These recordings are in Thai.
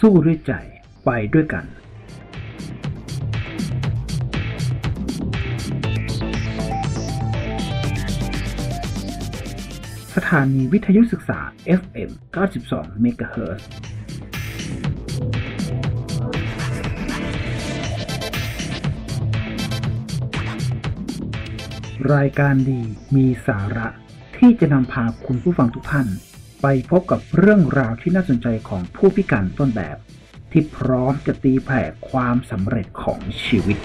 สู้ด้วยใจไปด้วยกันสถานีวิทยุศึกษา FM 92 เมกะเฮิรตซ์ รายการดีมีสาระที่จะนำพาคุณผู้ฟังทุกท่านไปพบกับเรื่องราวที่น่าสนใจของผู้พิการต้นแบบที่พร้อมจะตีแผ่ความสำเร็จของชีวิต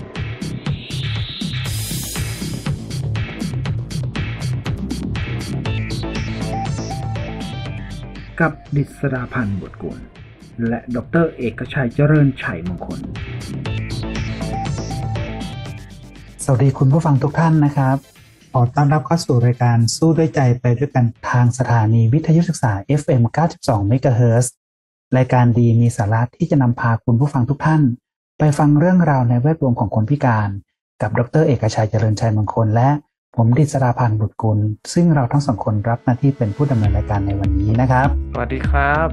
กับดิษฎาพันธ์ บุตรกุลและดร.เอกชัยเจริญชัยมงคลสวัสดีคุณผู้ฟังทุกท่านนะครับขอต้อนรับเข้าสู่รายการสู้ด้วยใจไปด้วยกันทางสถานีวิทยุศึกษา FM 92 เมกะเฮิรตซ์ รายการดีมีสาระที่จะนำพาคุณผู้ฟังทุกท่านไปฟังเรื่องราวในแวดวงของคนพิการกับดร.เอกชัยเจริญชัยมงคลและผมดิษฎาพันธ์ บุตรกุลซึ่งเราทั้งสองคนรับหน้าที่เป็นผู้ดำเนินรายการในวันนี้นะครับสวัสดีครับ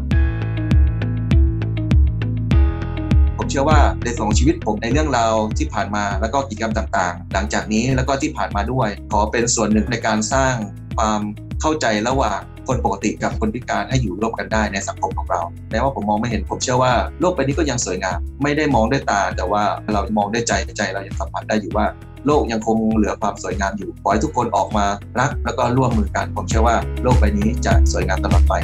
ผมเชื่อว่าในส่วนของชีวิตผมในเรื่องราวที่ผ่านมาแล้วก็กิจกรรมต่างๆหลังจากนี้แล้วก็ที่ผ่านมาด้วยขอเป็นส่วนหนึ่งในการสร้างความเข้าใจระหว่างคนปกติกับคนพิการให้อยู่ร่วมกันได้ในสังคมของเราแม้ว่าผมมองไม่เห็นผมเชื่อว่าโลกใบนี้ก็ยังสวยงามไม่ได้มองด้วยตาแต่ว่าเรามองด้วยใจเรายังสัมผัสได้อยู่ว่าโลกยังคงเหลือความสวยงามอยู่ขอให้ทุกคนออกมารักแล้วก็ร่วมมือกันผมเชื่อว่าโลกใบนี้จะสวยงามตลอดไป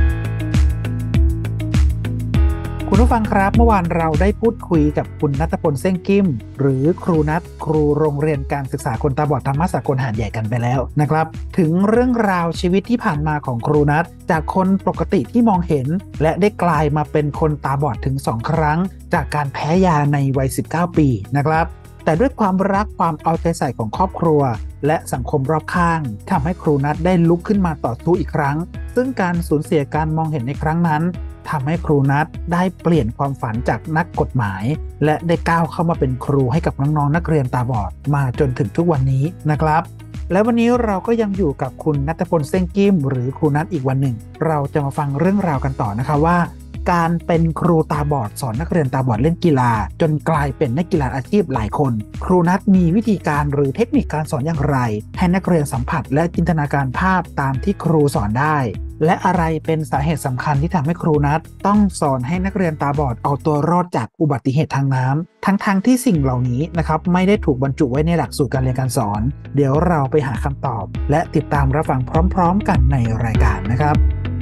คุณผู้ฟังครับเมื่อวานเราได้พูดคุยกับคุณณัฐพล เส้งกิ้มหรือครูนัทครูโรงเรียนการศึกษาคนตาบอดธรรมสากลหาดใหญ่กันไปแล้วนะครับถึงเรื่องราวชีวิตที่ผ่านมาของครูนัทจากคนปกติที่มองเห็นและได้กลายมาเป็นคนตาบอดถึง2 ครั้งจากการแพ้ยาในวัย19 ปีนะครับแต่ด้วยความรักความเอาใจใส่ของครอบครัวและสังคมรอบข้างทำให้ครูนัทได้ลุกขึ้นมาต่อสู้อีกครั้งซึ่งการสูญเสียการมองเห็นในครั้งนั้นทำให้ครูนัทได้เปลี่ยนความฝันจากนักกฎหมายและได้ก้าวเข้ามาเป็นครูให้กับน้องๆนักเรียนตาบอดมาจนถึงทุกวันนี้นะครับและวันนี้เราก็ยังอยู่กับคุณณัฐพล เส้งกิ้มหรือครูนัทอีกวันหนึ่งเราจะมาฟังเรื่องราวกันต่อนะคะว่าการเป็นครูตาบอดสอนนักเรียนตาบอดเล่นกีฬาจนกลายเป็นนักกีฬาอาชีพหลายคนครูนัทมีวิธีการหรือเทคนิคการสอนอย่างไรให้นักเรียนสัมผัสและจินตนาการภาพตามที่ครูสอนได้และอะไรเป็นสาเหตุสำคัญที่ทำให้ครูนัทต้องสอนให้นักเรียนตาบอดเอาตัวรอดจากอุบัติเหตุทางน้ำทั้งที่สิ่งเหล่านี้นะครับไม่ได้ถูกบรรจุไว้ในหลักสูตรการเรียนการสอนเดี๋ยวเราไปหาคำตอบและติดตามรับฟังพร้อมๆกันในรายการนะครับ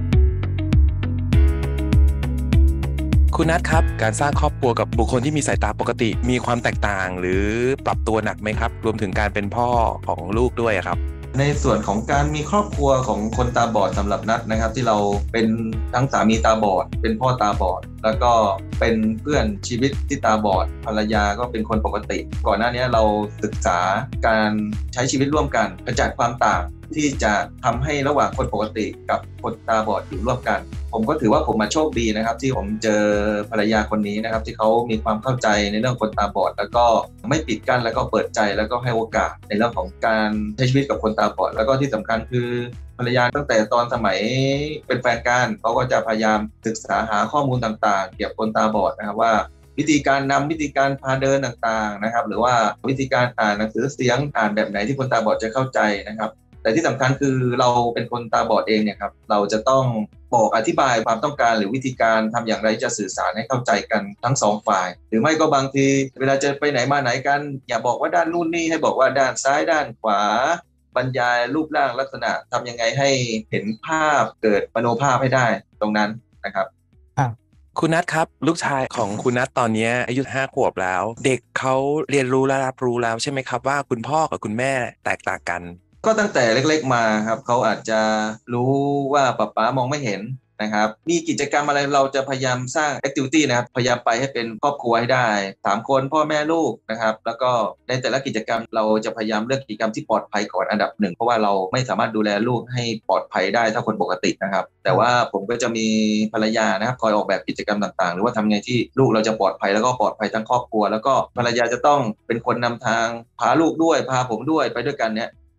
คุณนัทครับการสร้างครอบครัวกับบุคคลที่มีสายตาปกติมีความแตกต่างหรือปรับตัวหนักไหมครับรวมถึงการเป็นพ่อของลูกด้วยครับในส่วนของการมีครอบครัวของคนตาบอดสำหรับนัทนะครับที่เราเป็นทั้งสามีตาบอดเป็นพ่อตาบอดแล้วก็เป็นเพื่อนชีวิตที่ตาบอดภรรยาก็เป็นคนปกติก่อนหน้านี้เราศึกษาการใช้ชีวิตร่วมกันกระจัดความต่างที่จะทำให้ระหว่างคนปกติกับคนตาบอดอยู่ร่วมกันผมก็ถือว่าผมมาโชคดีนะครับที่ผมเจอภรรยาคนนี้นะครับที่เขามีความเข้าใจในเรื่องคนตาบอดแล้วก็ไม่ปิดกั้นแล้วก็เปิดใจแล้วก็ให้โอกาสในเรื่องของการใช้ชีวิตกับคนตาบอดแล้วก็ที่สำคัญคือภรรยาตั้งแต่ตอนสมัยเป็นแฟนกันเขาก็จะพยายามศึกษาหาข้อมูลต่างๆเกี่ยวกับคนตาบอดนะครับว่าวิธีการนำวิธีการพาเดินต่างๆนะครับหรือว่าวิธีการอ่านหนังสือเสียงอ่านแบบไหนที่คนตาบอดจะเข้าใจนะครับแต่ที่สำคัญคือเราเป็นคนตาบอดเองเนี่ยครับเราจะต้องบอกอธิบายความต้องการหรือวิธีการทำอย่างไรจะสื่อสารให้เข้าใจกันทั้ง2 ฝ่ายหรือไม่ก็บางทีเวลาจะไปไหนมาไหนกันอย่าบอกว่าด้านนู่นนี่ให้บอกว่าด้านซ้ายด้านขวาบรรยายรูปร่างลักษณะทำยังไงให้เห็นภาพเกิดมโนภาพให้ได้ตรงนั้นนะครับคุณนัทครับลูกชายของคุณนัทตอนนี้อายุ5 ขวบแล้วเด็กเขาเรียนรู้และรับรู้แล้วใช่ไหมครับว่าคุณพ่อกับคุณแม่แตกต่างกันก็ตั้งแต่เล็กๆมาครับเขาอาจจะรู้ว่าป๊ามองไม่เห็นนะครับมีกิจกรรมอะไรเราจะพยายามสร้างแอคทิวิตี้นะครับพยายามไปให้เป็นครอบครัวให้ได้3 คนพ่อแม่ลูกนะครับแล้วก็ในแต่ละกิจกรรมเราจะพยายามเลือกกิจกรรมที่ปลอดภัยก่อนอันดับ1เพราะว่าเราไม่สามารถดูแลลูกให้ปลอดภัยได้ถ้าคนปกตินะครับแต่ว่าผมก็จะมีภรรยานะครับคอยออกแบบกิจกรรมต่างๆหรือว่าทำไงที่ลูกเราจะปลอดภัยแล้วก็ปลอดภัยทั้งครอบครัวแล้วก็ภรรยาจะต้องเป็นคนนำทางพาลูกด้วยพาผมด้วยไปด้วยกันเนี่ย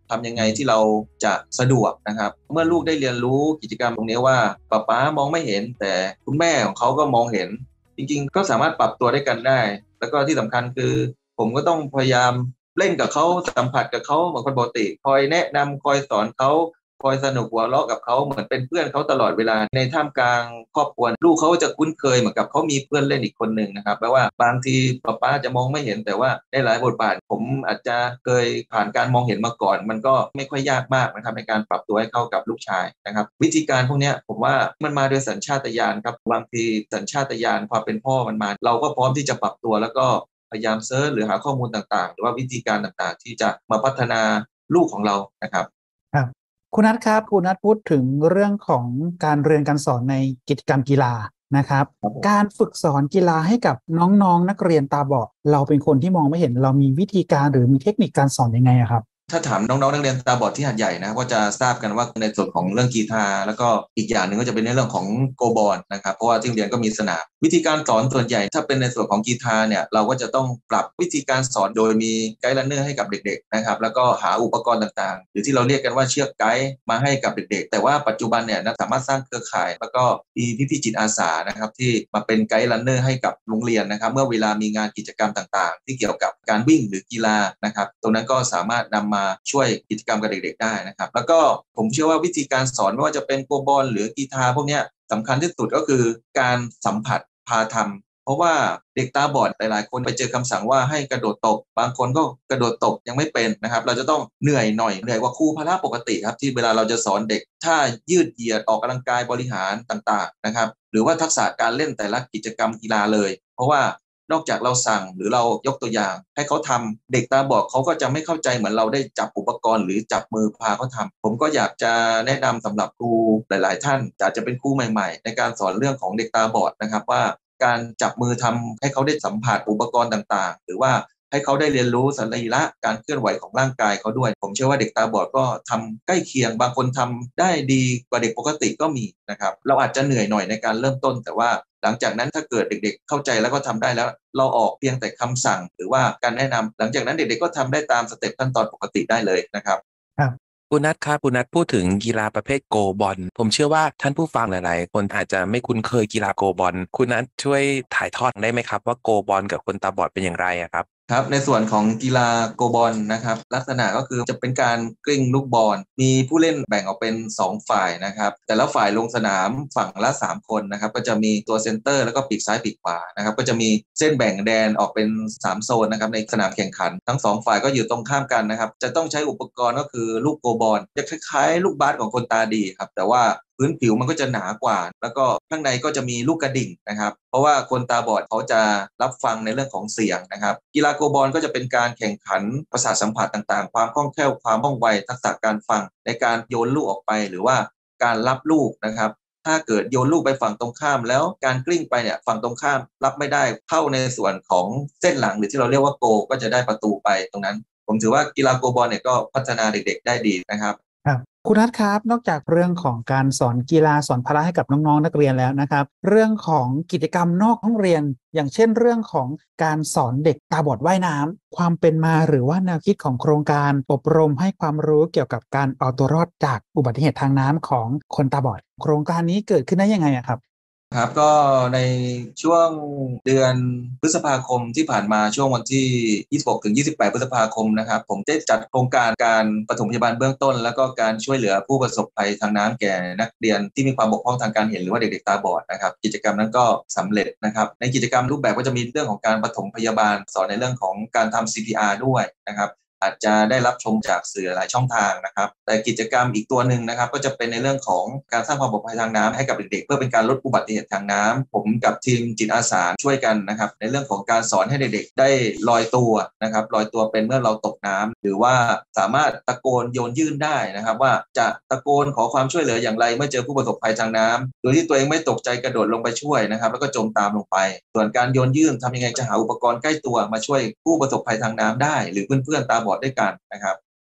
ทำยังไงที่เราจะสะดวกนะครับเมื่อลูกได้เรียนรู้กิจกรรมตรงนี้ว่าป๊ามองไม่เห็นแต่คุณแม่ของเขาก็มองเห็นจริงๆก็สามารถปรับตัวได้กันได้แล้วก็ที่สำคัญคือผมก็ต้องพยายามเล่นกับเขาสัมผัสกับเขาเหมือนคนปกติคอยแนะนำคอยสอนเขาคอยสนุกหัวเราะกับเขาเหมือนเป็นเพื่อนเขาตลอดเวลาในท่ามกลางครอบครัวลูกเขาจะคุ้นเคยเหมือนกับเขามีเพื่อนเล่นอีกคนหนึ่งนะครับแปลว่าบางทีป๊าจะมองไม่เห็นแต่ว่าในหลายบทบาทผมอาจจะเคยผ่านการมองเห็นมาก่อนมันก็ไม่ค่อยยากมากนะครับในการปรับตัวให้เข้ากับลูกชายนะครับวิธีการพวกนี้ผมว่ามันมาโดยสัญชาตญาณครับบางทีสัญชาตญาณความเป็นพ่อมันมาเราก็พร้อมที่จะปรับตัวแล้วก็พยายามเซิร์ชหรือหาข้อมูลต่างๆหรือว่าวิธีการต่างๆที่จะมาพัฒนาลูกของเรานะครับครับคุณนัทครับคุณนัทพูดถึงเรื่องของการเรียนการสอนในกิจกรรมกีฬานะครับการฝึกสอนกีฬาให้กับน้องๆนักเรียนตาบอดเราเป็นคนที่มองไม่เห็นเรามีวิธีการหรือมีเทคนิคการสอนยังไงครับถ้าถามน้องๆนักเรียนตาบอดที่หาดใหญ่นะก็จะทราบกันว่าในส่วนของเรื่องกีฬาแล้วก็อีกอย่างหนึ่งก็จะเป็นในเรื่องของโกบอลนะครับเพราะว่าที่โรงเรียนก็มีสนามวิธีการสอนส่วนใหญ่ถ้าเป็นในส่วนของกีฬาเนี่ยเราก็จะต้องปรับวิธีการสอนโดยมีไกด์รันเนอร์ให้กับเด็กๆนะครับแล้วก็หาอุปกรณ์ต่างๆหรือที่เราเรียกกันว่าเชือกไกด์มาให้กับเด็กๆแต่ว่าปัจจุบันเนี่ยสามารถสร้างเครือข่ายแล้วก็มีพี่ๆจิตอาสานะครับที่มาเป็นไกด์รันเนอร์ให้กับโรงเรียนนะครับเมื่อเวลามีงานกิจกรรมต่างๆที่เกี่ยวกับการวิ่งหรือกีฬานะครับตรงนั้นก็สามารถนำมาช่วยกิจกรรมกับเด็กๆได้นะครับแล้วก็ผมเชื่อว่าวิธีการสอนไม่ว่าจะเป็นโกบอลหรือกีฬาพวกนี้สำคัญที่สุดก็คือการสัมผัสพาทำเพราะว่าเด็กตาบอดหลายๆคนไปเจอคำสั่งว่าให้กระโดดตบบางคนก็กระโดดตบยังไม่เป็นนะครับเราจะต้องเหนื่อยหน่อยเหนื่อยกว่าครูพละปกติครับที่เวลาเราจะสอนเด็กถ้ายืดเหยียดออกกำลังกายบริหารต่างๆนะครับหรือว่าทักษะการเล่นแต่ละกิจกรรมกีฬาเลยเพราะว่านอกจากเราสั่งหรือเรายกตัวอย่างให้เขาทำเด็กตาบอดเขาก็จะไม่เข้าใจเหมือนเราได้จับอุปกรณ์หรือจับมือพาเขาทำผมก็อยากจะแนะนำสำหรับครูหลายๆท่านอาจจะเป็นครูใหม่ๆในการสอนเรื่องของเด็กตาบอดนะครับว่าการจับมือทำให้เขาได้สัมผัสอุปกรณ์ต่างๆหรือว่าให้เขาได้เรียนรู้สรีระการเคลื่อนไหวของร่างกายเขาด้วยผมเชื่อว่าเด็กตาบอดก็ทำใกล้เคียงบางคนทำได้ดีกว่าเด็กปกติก็มีนะครับเราอาจจะเหนื่อยหน่อยในการเริ่มต้นแต่ว่าหลังจากนั้นถ้าเกิดเด็กๆเข้าใจแล้วก็ทำได้แล้วเราออกเพียงแต่คำสั่งหรือว่าการแนะนำหลังจากนั้นเด็กๆก็ทำได้ตามสเต็ปขั้นตอนปกติได้เลยนะครับคุณนัทครับคุณนัทพูดถึงกีฬาประเภทโกบอลผมเชื่อว่าท่านผู้ฟังหลายๆคนอาจจะไม่คุ้นเคยกีฬาโกบอลคุณนัทช่วยถ่ายทอดได้ไหมครับว่าโกบอลกับคนตาบอดเป็นอย่างไรครับครับในส่วนของกีฬาโกบอลนะครับลักษณะก็คือจะเป็นการกลิ้งลูกบอลมีผู้เล่นแบ่งออกเป็น2ฝ่ายนะครับแต่ละฝ่ายลงสนามฝั่งละ3คนนะครับก็จะมีตัวเซนเตอร์แล้วก็ปีกซ้ายปีกขวานะครับก็จะมีเส้นแบ่งแดนออกเป็น3โซนนะครับในสนามแข่งขันทั้ง2ฝ่ายก็อยู่ตรงข้ามกันนะครับจะต้องใช้อุปกรณ์ก็คือลูกโกบอลจะคล้ายๆลูกบาสของคนตาดีครับแต่ว่าพื้นผิวมันก็จะหนากว่าแล้วก็ข้างในก็จะมีลูกกระดิ่งนะครับเพราะว่าคนตาบอดเขาจะรับฟังในเรื่องของเสียงนะครับกีฬาโกบอลก็จะเป็นการแข่งขันประสาทสัมผัสต่างๆความคล่องแคล่วความว่องไวทักษะการฟังในการโยนลูกออกไปหรือว่าการรับลูกนะครับถ้าเกิดโยนลูกไปฝั่งตรงข้ามแล้วการกลิ้งไปเนี่ยฝั่งตรงข้ามรับไม่ได้เข้าในส่วนของเส้นหลังหรือที่เราเรียกว่าโกก็จะได้ประตูไปตรงนั้นผมถือว่ากีฬาโกบอลเนี่ยก็พัฒนาเด็กๆได้ดีนะครับคุณนัทครับนอกจากเรื่องของการสอนกีฬาสอนพละให้กับน้องๆนักเรียนแล้วนะครับเรื่องของกิจกรรมนอกห้องเรียนอย่างเช่นเรื่องของการสอนเด็กตาบอดว่ายน้ำความเป็นมาหรือว่าแนวคิดของโครงการอบรมให้ความรู้เกี่ยวกับการเอาตัวรอดจากอุบัติเหตุทางน้ำของคนตาบอดโครงการนี้เกิดขึ้นได้ยังไงครับครับก็ในช่วงเดือนพฤษภาคมที่ผ่านมาช่วงวันที่26ถึง28พฤษภาคมนะครับผมได้จัดโครงการการปฐมพยาบาลเบื้องต้นแล้วก็การช่วยเหลือผู้ประสบภัยทางน้ำแก่นักเรียนที่มีความบกพร่องทางการเห็นหรือว่าเด็กๆตาบอดนะครับกิจกรรมนั้นก็สำเร็จนะครับในกิจกรรมรูปแบบก็จะมีเรื่องของการปฐมพยาบาลสอนในเรื่องของการทำ CPR ด้วยนะครับอาจจะได้รับชมจากสื่อหลายช่องทางนะครับแต่กิจกรรมอีกตัวหนึ่งนะครับก็จะเป็นในเรื่องของการสร้างความปลอดภัยทางน้ำให้กับเด็กๆเพื่อเป็นการลดอุบัติเหตุทางน้ำผมกับทีมจิตอาสาช่วยกันนะครับในเรื่องของการสอนให้เด็กๆได้ลอยตัวนะครับลอยตัวเป็นเมื่อเราตกน้ำหรือว่าสามารถตะโกนโยนยื่นได้นะครับว่าจะตะโกนขอความช่วยเหลืออย่างไรเมื่อเจอผู้ประสบภัยทางน้ำโดยที่ตัวเองไม่ตกใจกระโดดลงไปช่วยนะครับแล้วก็จมตามลงไปส่วนการโยนยื่นทำยังไงจะหาอุปกรณ์ใกล้ตัวมาช่วยผู้ประสบภัยทางน้ำได้หรือเพื่อนๆตาบอดด้วยกันนะครับ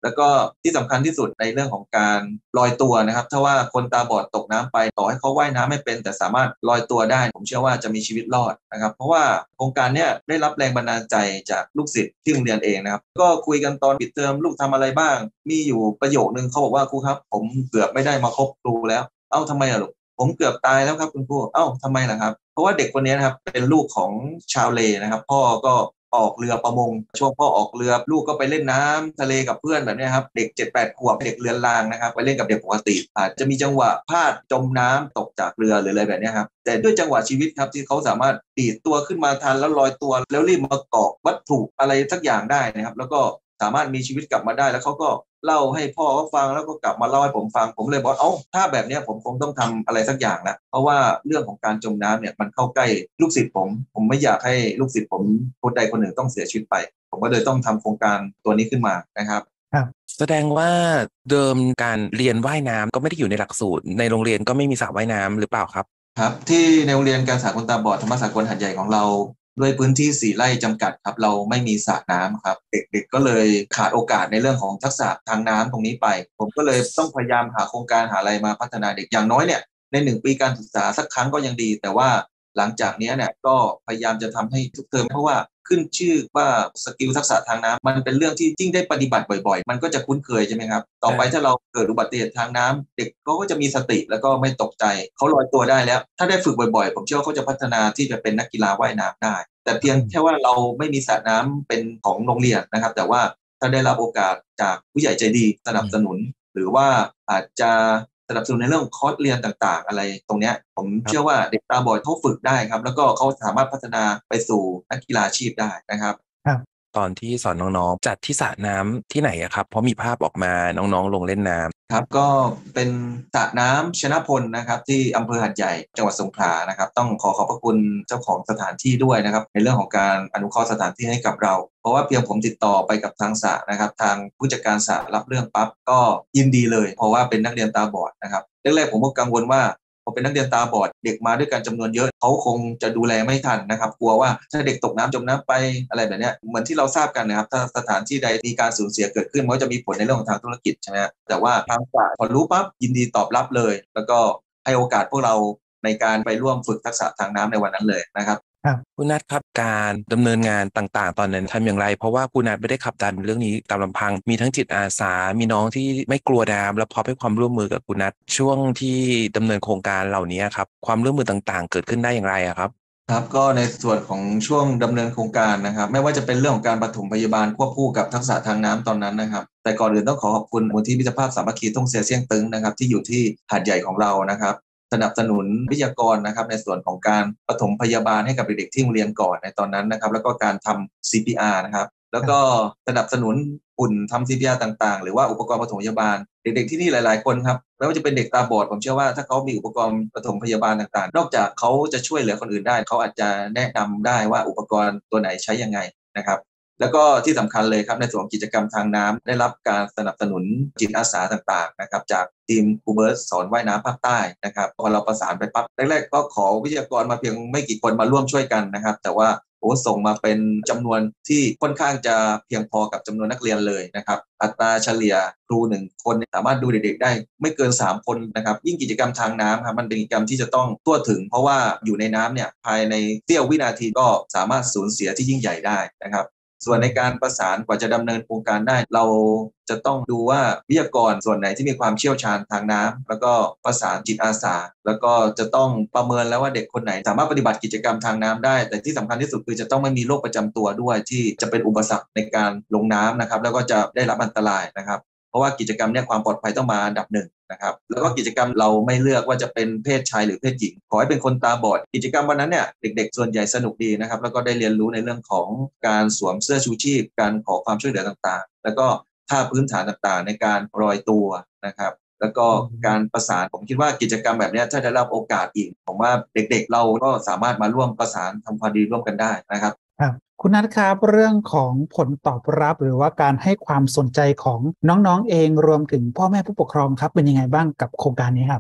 แล้วก็ที่สำคัญที่สุดในเรื่องของการลอยตัวนะครับถ้าว่าคนตาบอดตกน้ำไปต่อให้เขาว่ายน้ำไม่เป็นแต่สามารถลอยตัวได้ผมเชื่อว่าจะมีชีวิตรอดนะครับเพราะว่าโครงการนี้ได้รับแรงบันดาลใจจากลูกศิษย์ที่โรงเรียนเองนะครับก็คุยกันตอนปิดเทอมลูกทำอะไรบ้างมีอยู่ประโยคนึงเขาบอกว่าครูครับผมเกือบไม่ได้มาพบครูแล้วเอ้าทำไมอะลูกผมเกือบตายแล้วครับคุณครูเอ้าทำไมล่ะครับเพราะว่าเด็กคนนี้นะครับเป็นลูกของชาวเลนะครับพ่อก็ออกเรือประมงช่วงพ่อออกเรือลูกก็ไปเล่นน้ำทะเลกับเพื่อนแบบนี้ครับเด็ก 7-8 ขวบเด็กเรือนรางนะครับไปเล่นกับเด็กปกติอาจจะมีจังหวะพลาดจมน้ำตกจากเรือหรืออะไรแบบนี้ครับแต่ด้วยจังหวะชีวิตครับที่เขาสามารถดีดตัวขึ้นมาทันแล้วลอยตัวแล้วรีบมาเกาะวัตถุอะไรสักอย่างได้นะครับแล้วก็สามารถมีชีวิตกลับมาได้แล้วเขาก็เล่าให้พ่อเขาฟังแล้วก็กลับมาเล่าให้ผมฟังผมเลยบอกถ้าแบบนี้ผมคงต้องทำอะไรสักอย่างละเพราะว่าเรื่องของการจมน้ำเนี่ยมันเข้าใกล้ลูกศิษย์ผมไม่อยากให้ลูกศิษย์ผมคนใดคนหนึ่งต้องเสียชีวิตไปผมก็เลยต้องทำโครงการตัวนี้ขึ้นมานะครับแสดงว่าเดิมการเรียนว่ายน้ำก็ไม่ได้อยู่ในหลักสูตรในโรงเรียนก็ไม่มีสระว่ายน้ำหรือเปล่าครับครับที่ในโรงเรียนการศึกษาคนตาบอดธรรมศาสตร์กลหาดใหญ่ของเราด้วยพื้นที่4 ไร่จำกัดครับเราไม่มีสระน้ำครับเด็กๆก็เลยขาดโอกาสในเรื่องของทักษะทางน้ำตรงนี้ไปผมก็เลยต้องพยายามหาโครงการหาอะไรมาพัฒนาเด็กอย่างน้อยเนี่ยใน1 ปีการศึกษาสักครั้งก็ยังดีแต่ว่าหลังจากนี้เนี่ยก็พยายามจะทำให้ทุกเทอมเพราะว่าขึ้นชื่อว่าสกิลทักษะทางน้ำมันเป็นเรื่องที่ยิ่งได้ปฏิบัติบ่อยๆมันก็จะคุ้นเคยใช่ไหมครับต่อไปถ้าเราเกิดอุบัติเหตุทางน้ำเด็กเขาก็จะมีสติแล้วก็ไม่ตกใจเขาลอยตัวได้แล้วถ้าได้ฝึกบ่อยๆผมเชื่อว่าเขาจะพัฒนาที่จะเป็นนักกีฬาว่ายน้ำได้แต่เพียงแค่ว่าเราไม่มีสระน้ำเป็นของโรงเรียนนะครับแต่ว่าถ้าได้รับโอกาสจากผู้ใหญ่ใจดีสนับสนุนหรือว่าอาจจะสนับสนุนในเรื่องคอร์สเรียนต่างๆอะไรตรงนี้ผมเชื่อว่าเด็กตาบอดเขาฝึกได้ครับแล้วก็เขาสามารถพัฒนาไปสู่นักกีฬาอาชีพได้นะครับตอนที่สอนน้องๆจัดที่สระน้ำที่ไหนครับเพราะมีภาพออกมาน้องๆลงเล่นน้ำครับก็เป็นสระน้ำชนะพลนะครับที่อำเภอหาดใหญ่จังหวัดสงขลานะครับต้องขอบพระคุณเจ้าของสถานที่ด้วยนะครับในเรื่องของการอนุเคราะห์สถานที่ให้กับเราเพราะว่าเพียงผมติดต่อไปกับทางสระนะครับทางผู้จัดการสระรับเรื่องปั๊บก็ยินดีเลยเพราะว่าเป็นนักเรียนตาบอดนะครับแรกๆผมก็กังวลว่าพอเป็นนักเรียนตาบอดเด็กมาด้วยกันจำนวนเยอะเขาคงจะดูแลไม่ทันนะครับกลัวว่าถ้าเด็กตกน้ำจมน้ำไปอะไรแบบนี้เหมือนที่เราทราบกันนะครับถ้าสถานที่ใดมีการสูญเสียเกิดขึ้นมันก็จะมีผลในเรื่องของทางธุรกิจใช่ไหมแต่ว่าทางศาลพอรู้ปั๊บยินดีตอบรับเลยแล้วก็ให้โอกาสพวกเราในการไปร่วมฝึกทักษะทางน้ำในวันนั้นเลยนะครับคุณนัทครับการดำเนินงานต่างๆตอนนั้นทำอย่างไรเพราะว่าคุณนัทไม่ได้ขับดันเรื่องนี้ตามลำพังมีทั้งจิตอาสามีน้องที่ไม่กลัวน้ำและพร้อมให้ความร่วมมือกับคุณนัทช่วงที่ดำเนินโครงการเหล่านี้ครับความร่วมมือต่างๆเกิดขึ้นได้อย่างไรครับครับก็ในส่วนของช่วงดำเนินโครงการนะครับไม่ว่าจะเป็นเรื่องของการปฐมพยาบาลควบคู่กับทักษะทางน้ำตอนนั้นนะครับแต่ก่อนอื่นต้องขอบคุณมูลที่มิตรภาพสามัคคีทุ่งเสียเซี่ยงตึงนะครับที่อยู่ที่หาดใหญ่ของเรานะครับสนับสนุนวิทยากรนะครับในส่วนของการปฐมพยาบาลให้กับเด็กๆที่โรงเรียนก่อนในตอนนั้นนะครับแล้วก็การทำ CPR นะครับแล้วก็สนับสนุนอุ่นทำ CPR ต่างๆหรือว่าอุปกรณ์ปฐมพยาบาลเด็กๆที่นี่หลายๆคนครับไม่ว่าจะเป็นเด็กตาบอดผมเชื่อว่าถ้าเขามีอุปกรณ์ปฐมพยาบาลต่างๆนอกจากเขาจะช่วยเหลือคนอื่นได้เขาอาจจะแนะนำได้ว่าอุปกรณ์ตัวไหนใช้ยังไงนะครับแล้วก็ที่สำคัญเลยครับในส่วนของกิจกรรมทางน้ำได้รับการสนับสนุนจิตอาสาต่างๆนะครับจากทีมครูเบิร์ตสอนว่ายน้ำภาคใต้นะครับพอเราประสานไปปั๊บแรกๆก็ขอวิทยากรมาเพียงไม่กี่คนมาร่วมช่วยกันนะครับแต่ว่าส่งมาเป็นจำนวนที่ค่อนข้างจะเพียงพอกับจำนวนนักเรียนเลยนะครับอัตราเฉลี่ยครู1 คนสามารถดูเด็กๆได้ไม่เกิน3 คนนะครับยิ่งกิจกรรมทางน้ำครับมันเป็นกิจกรรมที่จะต้องทั่วถึงเพราะว่าอยู่ในน้ำเนี่ยภายในเสี้ยววินาทีก็สามารถสูญเสียที่ยิ่งใหญ่ได้นะครับส่วนในการประสานกว่าจะดำเนินโครงการได้เราจะต้องดูว่าวิทยากรส่วนไหนที่มีความเชี่ยวชาญทางน้ำแล้วก็ประสานจิตอาสาแล้วก็จะต้องประเมินแล้วว่าเด็กคนไหนสามารถปฏิบัติกิจกรรมทางน้ำได้แต่ที่สำคัญที่สุดคือจะต้องไม่มีโรคประจำตัวด้วยที่จะเป็นอุปสรรคในการลงน้ำนะครับแล้วก็จะได้รับอันตรายนะครับเพราะว่ากิจกรรมเนี่ยความปลอดภัยต้องมาอันดับ1นะครับแล้วก็กิจกรรมเราไม่เลือกว่าจะเป็นเพศชายหรือเพศหญิงขอให้เป็นคนตาบอดกิจกรรมวันนั้นเนี่ยเด็กๆส่วนใหญ่สนุกดีนะครับแล้วก็ได้เรียนรู้ในเรื่องของการสวมเสื้อชูชีพการขอความช่วยเหลือต่างๆแล้วก็ท่าพื้นฐานต่างๆในการลอยตัวนะครับแล้วก็การประสานผมคิดว่ากิจกรรมแบบนี้ถ้าได้รับโอกาสอีกผมว่าเด็กๆเราก็สามารถมาร่วมประสานทำความดีร่วมกันได้นะครับคุณนัทครับเรื่องของผลตอบรับหรือว่าการให้ความสนใจของน้องๆเองรวมถึงพ่อแม่ผู้ปกครองครับเป็นยังไงบ้างกับโครงการนี้ครับ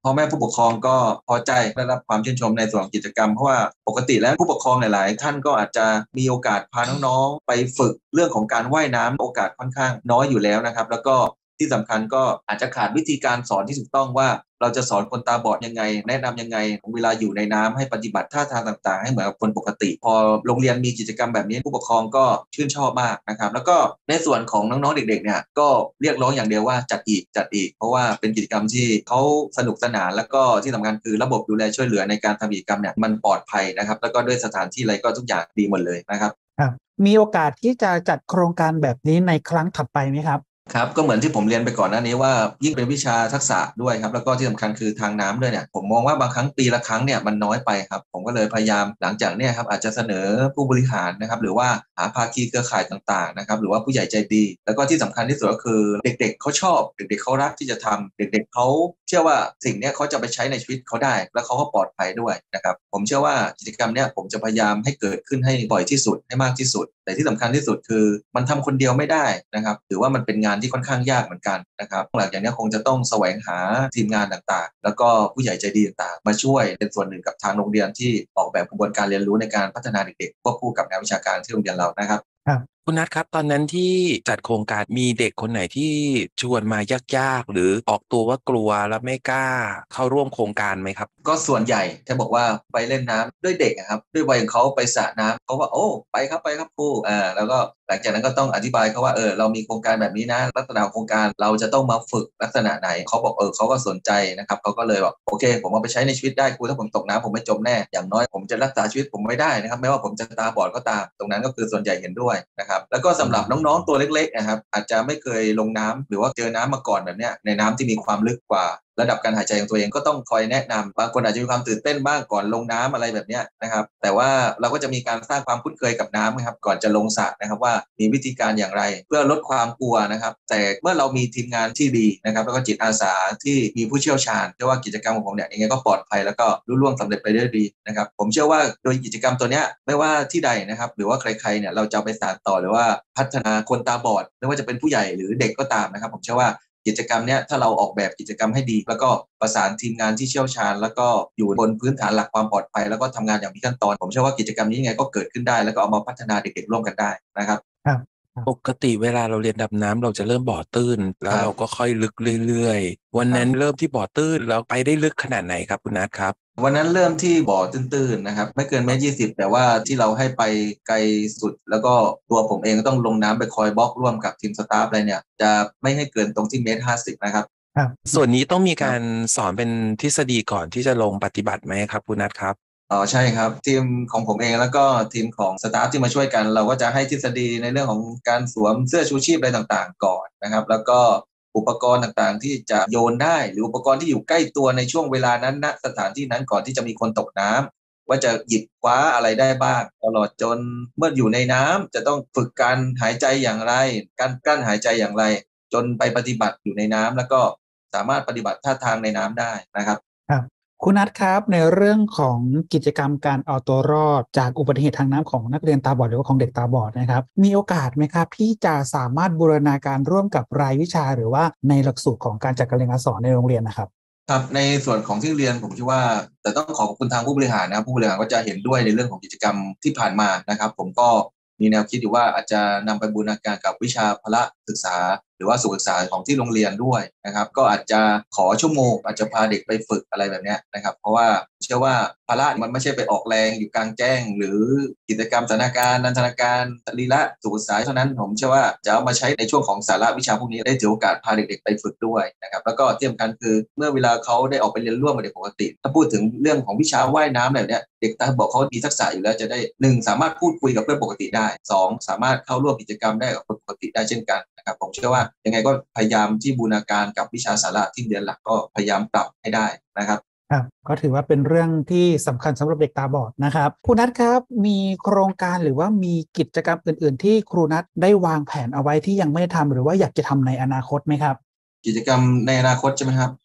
พ่อแม่ผู้ปกครองก็พอใจได้รับความชื่นชมในส่วนของกิจกรรมเพราะว่าปกติแล้วผู้ปกครองหลายๆท่านก็อาจจะมีโอกาสพาน้องๆไปฝึกเรื่องของการว่ายน้ำโอกาสค่อนข้างน้อยอยู่แล้วนะครับแล้วก็ที่สำคัญก็อาจจะขาดวิธีการสอนที่ถูกต้องว่าเราจะสอนคนตาบอดยังไงแนะนำยังไงเวลาอยู่ในน้ำให้ปฏิบัติท่าทางต่างๆให้เหมือนกับคนปกติพอโรงเรียนมีกิจกรรมแบบนี้ผู้ปกครองก็ชื่นชอบมากนะครับแล้วก็ในส่วนของน้องๆเด็กๆเนี่ยก็เรียกร้องอย่างเดียวว่าจัดอีกเพราะว่าเป็นกิจกรรมที่เขาสนุกสนานแล้วก็ที่สำคัญคือระบบดูแลช่วยเหลือในการทำกิจกรรมเนี่ยมันปลอดภัยนะครับแล้วก็ด้วยสถานที่อะไรก็ทุกอย่างดีหมดเลยนะครับมีโอกาสที่จะจัดโครงการแบบนี้ในครั้งถัดไปไหมครับครับก็เหมือนที่ผมเรียนไปก่อนหน้านี้ว่ายิ่งเป็นวิชาทักษะด้วยครับแล้วก็ที่สำคัญคือทางน้ำด้วยเนี่ยผมมองว่าบางครั้งปีละครั้งเนี่ยมันน้อยไปครับผมก็เลยพยายามหลังจากเนี่ยครับอาจจะเสนอผู้บริหารนะครับหรือว่าหาภาคีเครือข่ายต่างๆนะครับหรือว่าผู้ใหญ่ใจดีแล้วก็ที่สำคัญที่สุดก็คือเด็กๆเขาชอบเด็กๆเขารักที่จะทำเด็กๆเขาเชื่อว่าสิ่งนี้เขาจะไปใช้ในชีวิตเขาได้แล้วเขาก็ปลอดภัยด้วยนะครับผมเชื่อว่ากิจกรรมเนี่ยผมจะพยายามให้เกิดขึ้นให้บ่อยที่สุดให้มากที่สุดแต่ที่สำคัญที่สุดคือมันทำคนเดียวไม่ได้นะครับถือว่ามันเป็นงานที่ค่อนข้างยากเหมือนกันนะครับหลังจากนี้คงจะต้องแสวงหาทีมงานต่างๆแล้วก็ผู้ใหญ่ใจดีต่างๆมาช่วยเป็นส่วนหนึ่งกับทางโรงเรียนที่ออกแบบกระบวนการเรียนรู้ในการพัฒนาเด็กๆควบคู่กับงานวิชาการที่โรงเรียนเรานะครับคุณนัทครับตอนนั้นที่จัดโครงการมีเด็กคนไหนที่ชวนมายากๆหรือออกตัวว่ากลัวแล้วไม่กล้าเข้าร่วมโครงการไหมครับก็ส่วนใหญ่จะบอกว่าไปเล่นน้ำด้วยเด็กครับด้วยวัยของเขาไปสระน้ำเขาว่าโอ้ไปครับครูแล้วก็หลังจากนั้นก็ต้องอธิบายเขาว่าเรามีโครงการแบบนี้นะลักษณะของโครงการเราจะต้องมาฝึกลักษณะไหนเขาบอกเขาก็สนใจนะครับเขาก็เลยบอกโอเคผมเอาไปใช้ในชีวิตได้ครูถ้าผมตกน้ำผมไม่จมแน่อย่างน้อยผมจะรักษาชีวิตผมไม่ได้นะครับไม่ว่าผมจะตาบอดก็ตามตรงนั้นก็คือส่วนใหญ่เห็นด้วยนะครับแล้วก็สำหรับน้องๆตัวเล็กๆนะครับอาจจะไม่เคยลงน้ำหรือว่าเจอน้ำมาก่อนแบบนี้ในน้ำที่มีความลึกกว่าระดับการหายใจของตัวเองก็ต้องคอยแนะนำบางคนอาจจะมีความตื่นเต้นบ้างก่อนลงน้ำอะไรแบบนี้นะครับแต่ว่าเราก็จะมีการสร้างความคุ้นเคยกับน้ำนะครับก่อนจะลงสระนะครับว่ามีวิธีการอย่างไรเพื่อลดความกลัวนะครับแต่เมื่อเรามีทีมงานที่ดีนะครับแล้วก็จิตอาสาที่มีผู้เชี่ยวชาญเชื่อว่ากิจกรรมของผมเนี่ยยังไงก็ปลอดภัยแล้วก็รุ่ล่วงสำเร็จไปได้ดีนะครับผมเชื่อว่าโดยกิจกรรมตัวเนี้ยไม่ว่าที่ใดนะครับหรือว่าใครๆเนี่ยเราจะไปสานต่อหรือว่าพัฒนาคนตาบอดไม่ว่าจะเป็นผู้ใหญ่หรือเด็กก็ตามนะครับผมเชื่อว่ากิจกรรมเนี้ยถ้าเราออกแบบกิจกรรมให้ดีแล้วก็ประสานทีมงานที่เชี่ยวชาญแล้วก็อยู่บนพื้นฐานหลักความปลอดภัยแล้วก็ทำงานอย่างมีขั้นตอนผมเชื่อว่ากิจกรรมนี้ยังไงก็เกิดขึ้นได้แล้วก็เอามาพัฒนาเด็กๆร่วมกันได้นะครับปกติเวลาเราเรียนดำน้ำเราจะเริ่มบ่อตื้นแล้วเราก็ค่อยลึกเรื่อยๆวันนั้นเริ่มที่บ่อตื้นแล้วไปได้ลึกขนาดไหนครับคุณนัทครับวันนั้นเริ่มที่บ่อตื้นๆนะครับไม่เกิน1.20 แต่ว่าที่เราให้ไปไกลสุดแล้วก็ตัวผมเองก็ต้องลงน้ำไปคอยบล็อกร่วมกับทีมสตาฟอะไรเนี่ยจะไม่ให้เกินตรงที่1.50 นะครับส่วนนี้ต้องมีการสอนเป็นทฤษฎีก่อนที่จะลงปฏิบัติไหมครับคุณนัทครับใช่ครับทีมของผมเองแล้วก็ทีมของสตาฟที่มาช่วยกันเราก็จะให้ทฤษฎีในเรื่องของการสวมเสื้อชูชีพอะไรต่างๆก่อนนะครับแล้วก็อุปกรณ์ต่างๆที่จะโยนได้หรืออุปกรณ์ที่อยู่ใกล้ตัวในช่วงเวลานั้นณสถานที่นั้นก่อนที่จะมีคนตกน้ำว่าจะหยิบคว้าอะไรได้บ้างตลอดจนเมื่ออยู่ในน้ำจะต้องฝึกการหายใจอย่างไรการกลั้นหายใจอย่างไรจนไปปฏิบัติอยู่ในน้ำแล้วก็สามารถปฏิบัติท่าทางในน้ำได้นะครับคุณนัทครับในเรื่องของกิจกรรมการเอาตัวรอดจากอุบัติเหตุทางน้ำของนักเรียนตาบอดหรือว่าของเด็กตาบอดนะครับมีโอกาสไหมครับที่จะสามารถบูรณาการร่วมกับรายวิชาหรือว่าในหลักสูตรของการจัดการเรียนการสอนในโรงเรียนนะครับครับในส่วนของที่เรียนผมคิดว่าแต่ต้องขอบคุณทางผู้บริหารนะผู้บริหารก็จะเห็นด้วยในเรื่องของกิจกรรมที่ผ่านมานะครับผมก็มีแนวคิดอยู่ว่าอาจจะนำไปบูรณาการกับวิชาพละศึกษาหรือว่าสุขศึกษาของที่โรงเรียนด้วยนะครับก็อาจจะขอชั่วโมงอาจจะพาเด็กไปฝึกอะไรแบบนี้นะครับเพราะว่าเชื่อว่าพละมันไม่ใช่ไปออกแรงอยู่กลางแจ้งหรือกิจกรรมสถานการณ์นันทนาการสรีระสุขศึกษาเท่านั้นผมเชื่อว่าจะเอามาใช้ในช่วงของสาระวิชาพวกนี้ได้ถือโอกาสพาเด็กๆไปฝึกด้วยนะครับแล้วก็ที่สำคัญคือเมื่อเวลาเขาได้ออกไปเรียนร่วมกับเด็กปกติถ้าพูดถึงเรื่องของวิชาว่ายน้ำแบบนี้เด็กตาบอดเขามีทักษะอยู่แล้วจะได้1สามารถพูดคุยกับเพื่อนปกติได้2สามารถเข้าร่วมกิจกรรมได้กับคนปกติได้เช่นกันนะครับผมเชื่อว่ายังไงก็พยายามที่บูรณาการกับวิชาสาระที่เรียนหลักก็พยายามปรับให้ได้นะครับก็ถือว่าเป็นเรื่องที่สำคัญสำหรับเด็กตาบอดนะครับครูนัทครับมีโครงการหรือว่ามีกิจกรรมอื่นๆที่ครูนัทได้วางแผนเอาไว้ที่ยังไม่ได้ทำหรือว่าอยากจะทำในอนาคตไหมครับกิจกรรมในอนาคตใช่ไหมครับ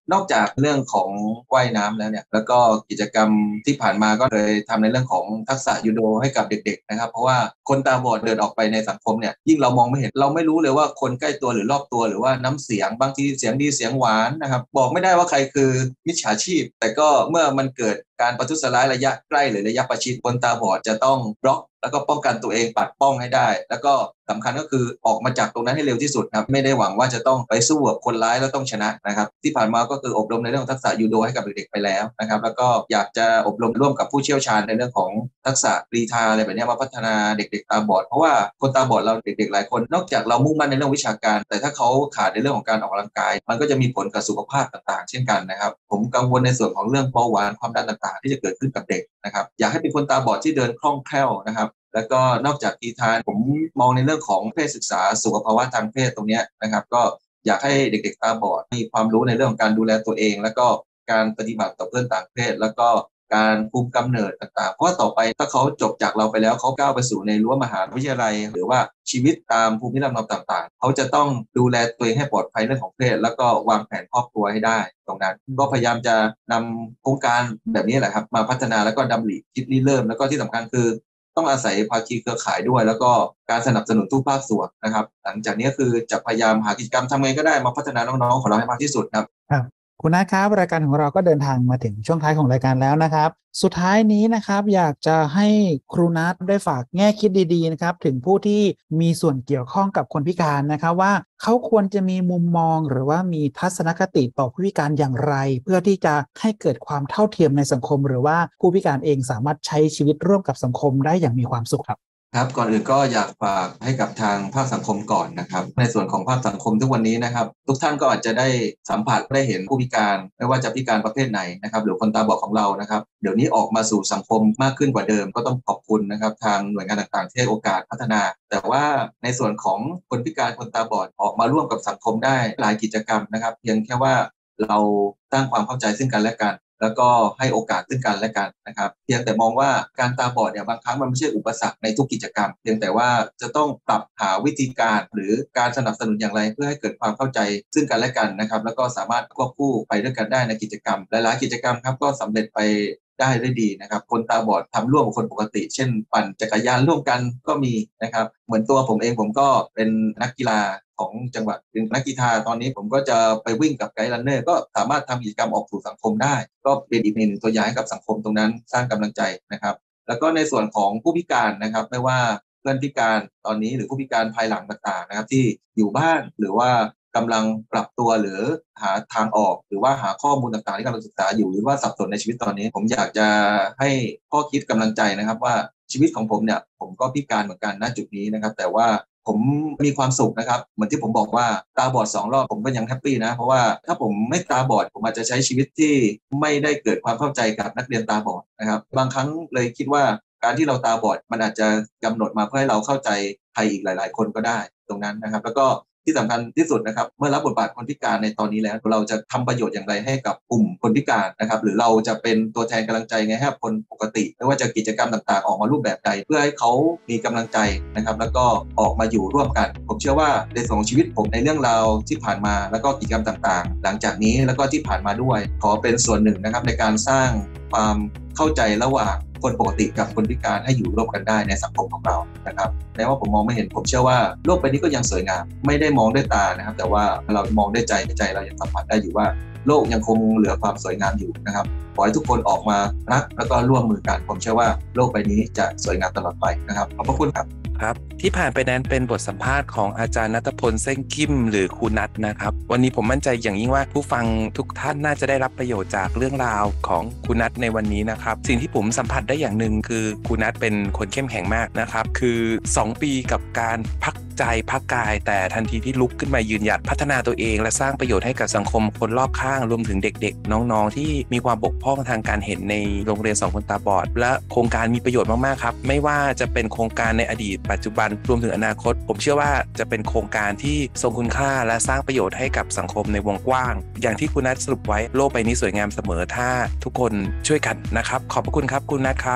นอกจากเรื่องของว่ายน้ำแล้วเนี่ยแล้วก็กิจกรรมที่ผ่านมาก็เลยทำในเรื่องของทักษะยูโดให้กับเด็กๆนะครับเพราะว่าคนตาบอดเดินออกไปในสังคมเนี่ยยิ่งเรามองไม่เห็นเราไม่รู้เลยว่าคนใกล้ตัวหรือรอบตัวหรือว่าน้ำเสียงบางทีเสียงดีเสียงหวานนะครับบอกไม่ได้ว่าใครคือมิจฉาชีพแต่ก็เมื่อมันเกิดการประทุษร้ายระยะใกล้หรือระยะประชิดคนตาบอดจะต้องบล็อกแล้วก็ป้องกันตัวเองปัดป้องให้ได้แล้วก็สำคัญก็คือออกมาจากตรงนั้นให้เร็วที่สุดครับไม่ได้หวังว่าจะต้องไปสู้กับคนร้ายแล้วต้องชนะนะครับที่ผ่านมาก็คืออบรมในเรื่องทักษะยูโดให้กับเด็กๆไปแล้วนะครับแล้วก็อยากจะอบรมร่วมกับผู้เชี่ยวชาญในเรื่องของทักษะกรีฑาอะไรแบบนี้มาพัฒนาเด็กๆตาบอดเพราะว่าคนตาบอดเราเด็กๆหลายคนนอกจากเรามุ่งมั่นในเรื่องวิชาการแต่ถ้าเขาขาดในเรื่องของการออกกำลังกายมันก็จะมีผลกับสุขภาพต่างๆเช่นกันนะครับผมกังวลในส่วนของเรื่องเบาหวานความดันต่างๆที่จะเกิดขึ้นกับเด็กนะครับอยากให้เป็นคนตาบอดที่เดินคล่องแคล่วนะครับแล้วก็นอกจากกรีฑาผมมองในเรื่องของเพศศึกษาสุขภาวะทางเพศตรงนี้นะครับก็อยากให้เด็กๆตาบอดมีความรู้ในเรื่องของการดูแลตัวเองแล้วก็การปฏิบัติต่อเพื่อนต่างเพศแล้วก็การภูมิกำเนิดต่างๆเพราะว่าต่อไปถ้าเขาจบจากเราไปแล้วเขาก้าวไปสู่ในรั้วมหาวิทยาลัยหรือว่าชีวิตตามภูมิลำเนาต่างๆเขาจะต้องดูแลตัวเองให้ปลอดภัยเรื่องของเพศแล้วก็วางแผนครอบครัวให้ได้ตรงนั้นก็พยายามจะนำโครงการแบบนี้แหละครับมาพัฒนาแล้วก็ดำริคิดริเริ่มแล้วก็ที่สำคัญคือต้องอาศัยภาคีเครือข่ายด้วยแล้วก็การสนับสนุนทุกภาคส่วนนะครับหลังจากนี้คือจะพยายามหากิจกรรมทำไงก็ได้มาพัฒนาน้องๆของเราให้มากที่สุดครับคุณนัทครับรายการของเราก็เดินทางมาถึงช่วงท้ายของรายการแล้วนะครับสุดท้ายนี้นะครับอยากจะให้ครูนัทได้ฝากแง่คิดดีๆนะครับถึงผู้ที่มีส่วนเกี่ยวข้องกับคนพิการนะครับว่าเขาควรจะมีมุมมองหรือว่ามีทัศนคติต่อผู้พิการอย่างไรเพื่อที่จะให้เกิดความเท่าเทียมในสังคมหรือว่าผู้พิการเองสามารถใช้ชีวิตร่วมกับสังคมได้อย่างมีความสุขครับครับก่อนอื่นก็อยากฝากให้กับทางภาคสังคมก่อนนะครับในส่วนของภาคสังคมทุกวันนี้นะครับทุกท่านก็อาจจะได้สัมผัสได้เห็นผู้พิการไม่ว่าจะพิการประเภทไหนนะครับหรือคนตาบอดของเรานะครับเดี๋ยวนี้ออกมาสู่สังคมมากขึ้นกว่าเดิมก็ต้องขอบคุณนะครับทางหน่วยงานต่างๆที่ให้โอกาสพัฒนาแต่ว่าในส่วนของคนพิการคนตาบอดออกมาร่วมกับสังคมได้หลายกิจกรรมนะครับเพียงแค่ว่าเราสร้างความเข้าใจซึ่งกันและกันแล้วก็ให้โอกาสซึ่งกันและกันนะครับเพียงแต่มองว่าการตาบอดเนี่ยบางครั้งมันไม่ใช่อุปสรรคในทุกกิจกรรมเพียงแต่ว่าจะต้องปรับหาวิธีการหรือการสนับสนุนอย่างไรเพื่อให้เกิดความเข้าใจซึ่งกันและกันนะครับแล้วก็สามารถควบคู่ไปด้วยกันได้ในกิจกรรมหลายๆกิจกรรมครับก็สำเร็จไปได้ดีนะครับคนตาบอดทำร่วมกับคนปกติเช่นปั่นจักรยานร่วมกันก็มีนะครับเหมือนตัวผมเองผมก็เป็นนักกีฬาของจังหวัดเป็นนักกีฬาตอนนี้ผมก็จะไปวิ่งกับไกด์รันเนอร์ก็สามารถทำกิจกรรมออกสู่สังคมได้ก็เป็นอีกหนึ่งตัวอย่างให้กับสังคมตรงนั้นสร้างกำลังใจนะครับแล้วก็ในส่วนของผู้พิการนะครับไม่ว่าเพื่อนพิการตอนนี้หรือผู้พิการภายหลังต่างๆนะครับที่อยู่บ้านหรือว่ากำลังปรับตัวหรือหาทางออกหรือว่าหาข้อมูลต่างๆที่กำลังศึกษาอยู่หรือว่าสับสนในชีวิตตอนนี้ผมอยากจะให้ข้อคิดกำลังใจนะครับว่าชีวิตของผมเนี่ยผมก็พิการเหมือนกันณจุดนี้นะครับแต่ว่าผมมีความสุขนะครับเหมือนที่ผมบอกว่าตาบอด2 รอบผมก็ยังแฮปปี้นะเพราะว่าถ้าผมไม่ตาบอดผมอาจจะใช้ชีวิตที่ไม่ได้เกิดความเข้าใจกับนักเรียนตาบอดนะครับบางครั้งเลยคิดว่าการที่เราตาบอดมันอาจจะกำหนดมาเพื่อให้เราเข้าใจใครอีกหลายๆคนก็ได้ตรงนั้นนะครับแล้วก็ที่สำคัญที่สุดนะครับเมื่อรับบทบาทคนพิการในตอนนี้แล้วเราจะทำประโยชน์อย่างไรให้กับกลุ่มคนพิการนะครับหรือเราจะเป็นตัวแทนกำลังใจไงให้คนปกติไม่ว่าจะกิจกรรมต่างๆออกมารูปแบบใดเพื่อให้เขามีกำลังใจนะครับแล้วก็ออกมาอยู่ร่วมกันผมเชื่อว่าในส่วนของชีวิตผมในเรื่องราวที่ผ่านมาแล้วก็กิจกรรมต่างๆหลังจากนี้แล้วก็ที่ผ่านมาด้วยขอเป็นส่วนหนึ่งนะครับในการสร้างความเข้าใจระหว่างคนปกติกับคนพิการให้อยู่ร่วมกันได้ในสังคมของเรานะครับแม้ว่าผมมองไม่เห็นผมเชื่อว่าโลกใบนี้ก็ยังสวยงามไม่ได้มองด้วยตานะครับแต่ว่าเรามองด้วยใจเรายังสัมผัสได้อยู่ว่าโลกยังคงเหลือความสวยงามอยู่นะครับขอให้ทุกคนออกมารักแล้วก็ร่วมมือกันผมเชื่อว่าโลกใบนี้จะสวยงามตลอดไปนะครับขอบพระคุณครับครับที่ผ่านไปนั้นเป็นบทสัมภาษณ์ของอาจารย์ณัฐพลเส้งคิมหรือครูนัทนะครับวันนี้ผมมั่นใจอย่างยิ่งว่าผู้ฟังทุกท่านน่าจะได้รับประโยชน์จากเรื่องราวของครูนัทในวันนี้นะครับสิ่งที่ผมสัมผัสได้อย่างหนึ่งคือครูนัทเป็นคนเข้มแข็งมากนะครับคือ2 ปีกับการพักใจพักกายแต่ทันทีที่ลุกขึ้นมายืนหยัดพัฒนาตัวเองและสร้างประโยชน์ให้กับสังคมคนรอบข้างรวมถึงเด็กๆน้องๆที่มีความบกพร่องทางการเห็นในโรงเรียน2 คนตาบอดและโครงการมีประโยชน์มากๆครับไม่ว่าจะเป็นโครงการในอดีตปัจจุบันรวมถึงอนาคตผมเชื่อว่าจะเป็นโครงการที่ทรงคุณค่าและสร้างประโยชน์ให้กับสังคมในวงกว้างอย่างที่คุณนัทสรุปไว้โลกใบนี้สวยงามเสมอถ้าทุกคนช่วยกันนะครับขอบพระคุณครับคุณนัทครับ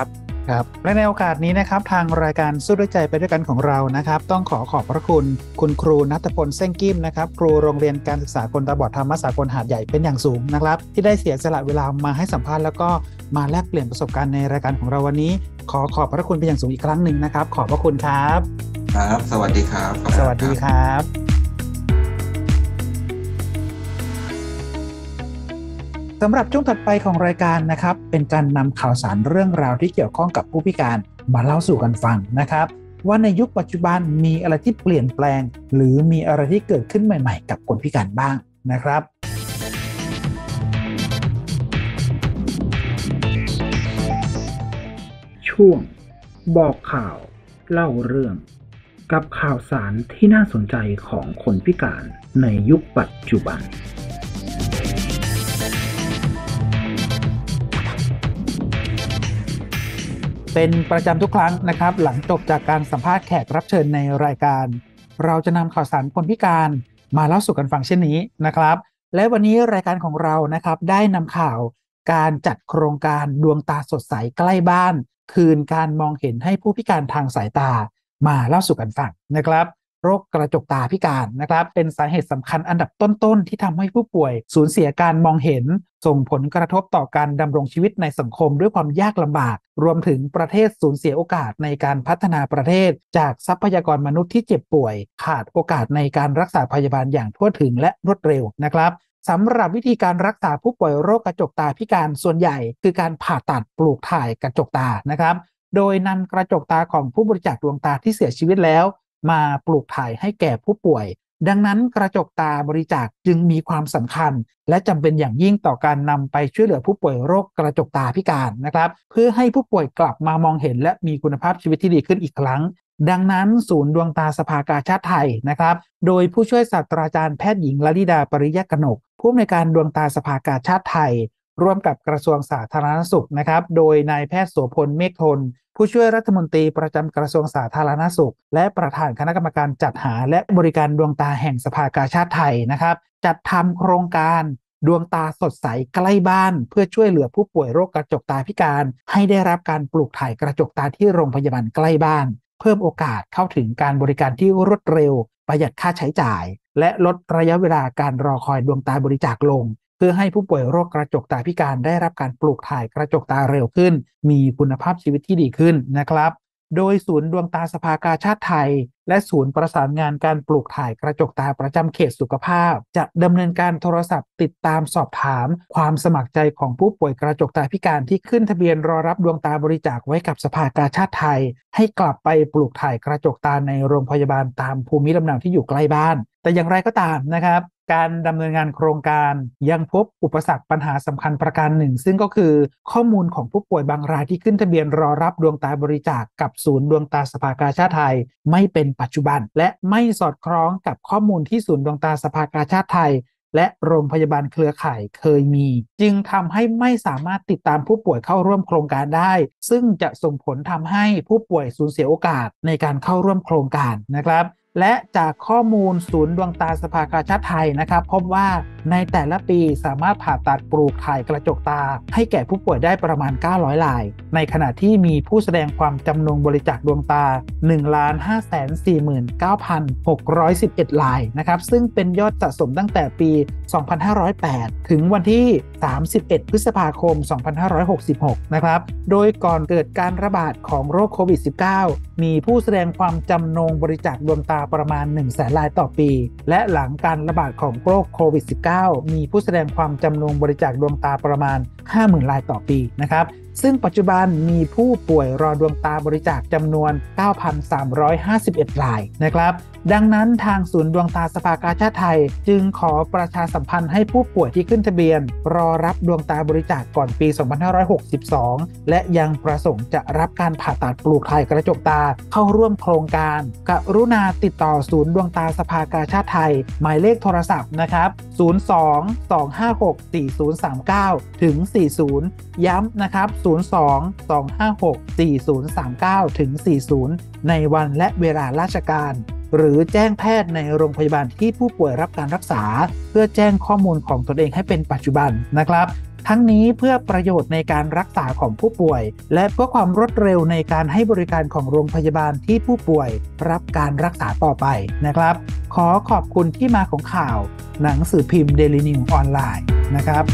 ครับและในโอกาสนี้นะครับทางรายการสู้ด้วยใจไปด้วยกันของเรานะครับต้องขอบพระคุณคุณครูณัฐพลเส้งกิ้มนะครับครูโรงเรียนการศึกษาคนตาบอดธรรมสากลหาดใหญ่เป็นอย่างสูงนะครับที่ได้เสียสละเวลามาให้สัมภาษณ์แล้วก็มาแลกเปลี่ยนประสบการณ์ในรายการของเราวันนี้ขอบพระคุณเป็นอย่างสูงอีกครั้งหนึ่งนะครับขอบพระคุณครับครับสวัสดีครับสวัสดีครับสำหรับช่วงถัดไปของรายการนะครับเป็นการนำข่าวสารเรื่องราวที่เกี่ยวข้องกับผู้พิการมาเล่าสู่กันฟังนะครับว่าในยุคปัจจุบันมีอะไรที่เปลี่ยนแปลงหรือมีอะไรที่เกิดขึ้นใหม่ๆกับคนพิการบ้างนะครับช่วงบอกข่าวเล่าเรื่องกับข่าวสารที่น่าสนใจของคนพิการในยุคปัจจุบันเป็นประจำทุกครั้งนะครับหลังจบจากการสัมภาษณ์แขกรับเชิญในรายการเราจะนำข่าวสารคนพิการมาเล่าสู่กันฟังเช่นนี้นะครับและวันนี้รายการของเรานะครับได้นำข่าวการจัดโครงการดวงตาสดใสใกล้บ้านคืนการมองเห็นให้ผู้พิการทางสายตามาเล่าสู่กันฟังนะครับโรคกระจกตาพิการนะครับเป็นสาเหตุสำคัญอันดับต้นๆที่ทำให้ผู้ป่วยสูญเสียการมองเห็นส่งผลกระทบต่อการดำรงชีวิตในสังคมด้วยความยากลำบากรวมถึงประเทศสูญเสียโอกาสในการพัฒนาประเทศจากทรัพยากรมนุษย์ที่เจ็บป่วยขาดโอกาสในการรักษาพยาบาลอย่างทั่วถึงและรวดเร็วนะครับสำหรับวิธีการรักษาผู้ป่วยโรคกระจกตาพิการส่วนใหญ่คือการผ่าตัดปลูกถ่ายกระจกตานะครับโดยนำกระจกตาของผู้บริจาคดวงตาที่เสียชีวิตแล้วมาปลูกถ่ายให้แก่ผู้ป่วยดังนั้นกระจกตาบริจาคจึงมีความสำคัญและจำเป็นอย่างยิ่งต่อการนำไปช่วยเหลือผู้ป่วยโรคกระจกตาพิการนะครับเพื่อให้ผู้ป่วยกลับมามองเห็นและมีคุณภาพชีวิตที่ดีขึ้นอีกครั้งดังนั้นศูนย์ดวงตาสภากาชาดไทยนะครับโดยผู้ช่วยศาสตราจารย์แพทย์หญิงลลิดาปริยกนกผู้อำนวยการดวงตาสภากาชาดไทยร่วมกับกระทรวงสาธารณสุขนะครับโดยนายแพทย์โสพลเมฆทนผู้ช่วยรัฐมนตรีประจำกระทรวงสาธารณสุขและประธานคณะกรรมการจัดหาและบริการดวงตาแห่งสภากาชาดไทยนะครับจัดทำโครงการดวงตาสดใสใกล้บ้านเพื่อช่วยเหลือผู้ป่วยโรคกระจกตาพิการให้ได้รับการปลูกถ่ายกระจกตาที่โรงพยาบาลใกล้บ้านเพิ่มโอกาสเข้าถึงการบริการที่รวดเร็วประหยัดค่าใช้จ่ายและลดระยะเวลาการรอคอยดวงตาบริจาคลงเพื่อให้ผู้ป่วยโรคกระจกตาพิการได้รับการปลูกถ่ายกระจกตาเร็วขึ้นมีคุณภาพชีวิตที่ดีขึ้นนะครับโดยศูนย์ดวงตาสภากาชาดไทยและศูนย์ประสานงานการปลูกถ่ายกระจกตาประจำเขตสุขภาพจะดำเนินการโทรศัพท์ติดตามสอบถามความสมัครใจของผู้ป่วยกระจกตาพิการที่ขึ้นทะเบียนรอรับดวงตาบริจาคไว้กับสภากาชาดไทยให้กลับไปปลูกถ่ายกระจกตาในโรงพยาบาลตามภูมิลำเนาที่อยู่ใกล้บ้านแต่อย่างไรก็ตามนะครับการดำเนินงานโครงการยังพบอุปสรรคปัญหาสำคัญประการหนึ่งซึ่งก็คือข้อมูลของผู้ป่วยบางรายที่ขึ้นทะเบียนรอรับดวงตาบริจาคกับศูนย์ดวงตาสภากาชาดไทยไม่เป็นปัจจุบันและไม่สอดคล้องกับข้อมูลที่ศูนย์ดวงตาสภากาชาดไทยและโรงพยาบาลเครือข่ายเคยมีจึงทำให้ไม่สามารถติดตามผู้ป่วยเข้าร่วมโครงการได้ซึ่งจะส่งผลทำให้ผู้ป่วยสูญเสียโอกาสในการเข้าร่วมโครงการนะครับและจากข้อมูลศูนย์ดวงตาสภากาชาดไทยนะครับพบว่าในแต่ละปีสามารถผ่าตัดปลูกถ่ายกระจกตาให้แก่ผู้ป่วยได้ประมาณ900รายในขณะที่มีผู้แสดงความจำนงบริจาคดวงตา 1,549,611 รายนะครับซึ่งเป็นยอดสะสมตั้งแต่ปี 2508 ถึงวันที่ 31 พฤษภาคม 2566 นะครับโดยก่อนเกิดการระบาดของโรคโควิด -19 มีผู้แสดงความจำนงบริจาคดวงตาประมาณ 100,000 รายต่อปีและหลังการระบาดของโรคโควิด -19 มีผู้แสดงความจำนงบริจาคดวงตาประมาณ 50,000 รายต่อปีนะครับซึ่งปัจจุบันมีผู้ป่วยรอดวงตาบริจาคจำนวน 9,351 รายนะครับดังนั้นทางศูนย์ดวงตาสภากาชาดไทยจึงขอประชาสัมพันธ์ให้ผู้ป่วยที่ขึ้นทะเบียนรอรับดวงตาบริจาคก่อนปี 2562 และยังประสงค์จะรับการผ่าตัดปลูกถ่ายกระจกตาเข้าร่วมโครงการกรุณาติดต่อศูนย์ดวงตาสภากาชาดไทยหมายเลขโทรศัพท์นะครับ 02-256-4039 ถึง 40 ย้ำนะครับ 02-256-4039 ถึง 40 ในวันและเวลาราชการหรือแจ้งแพทย์ในโรงพยาบาลที่ผู้ป่วยรับการรักษาเพื่อแจ้งข้อมูลของตนเองให้เป็นปัจจุบันนะครับทั้งนี้เพื่อประโยชน์ในการรักษาของผู้ป่วยและเพื่อความรวดเร็วในการให้บริการของโรงพยาบาลที่ผู้ป่วยรับการรักษาต่อไปนะครับขอขอบคุณที่มาของข่าวหนังสือพิมพ์ Daily News ออนไลน์นะครับ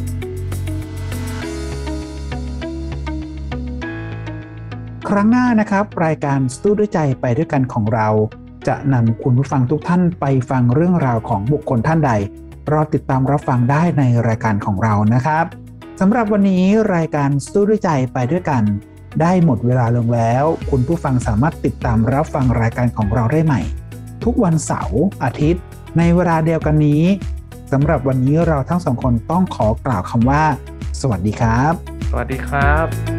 ครั้งหน้านะครับรายการสู้ด้วยใจไปด้วยกันของเราจะนำคุณผู้ฟังทุกท่านไปฟังเรื่องราวของบุคคลท่านใดรอติดตามรับฟังได้ในรายการของเรานะครับสำหรับวันนี้รายการสู้ด้วยใจไปด้วยกันได้หมดเวลาลงแล้วคุณผู้ฟังสามารถติดตามรับฟังรายการของเราได้ใหม่ทุกวันเสาร์อาทิตย์ในเวลาเดียวกันนี้สำหรับวันนี้เราทั้งสองคนต้องขอกล่าวคำว่าสวัสดีครับสวัสดีครับ